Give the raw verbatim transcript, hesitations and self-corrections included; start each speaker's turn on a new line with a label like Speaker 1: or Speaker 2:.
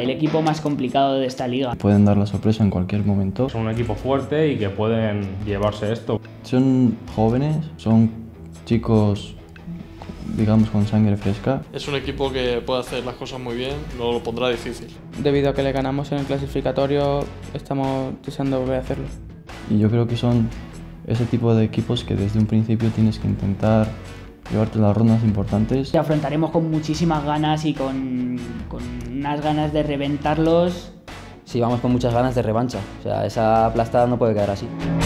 Speaker 1: el equipo más complicado de esta liga.
Speaker 2: Pueden dar la sorpresa en cualquier momento.
Speaker 3: Son un equipo fuerte y que pueden llevarse esto.
Speaker 2: Son jóvenes, son chicos, digamos, con sangre fresca.
Speaker 4: Es un equipo que puede hacer las cosas muy bien, no lo pondrá difícil.
Speaker 5: Debido a que le ganamos en el clasificatorio, estamos deseando volver a hacerlo.
Speaker 2: Y yo creo que son ese tipo de equipos que desde un principio tienes que intentar llevarte las rondas importantes.
Speaker 1: Te afrontaremos con muchísimas ganas y con, con unas ganas de reventarlos.
Speaker 6: Sí, vamos con muchas ganas de revancha. O sea, esa aplastada no puede quedar así.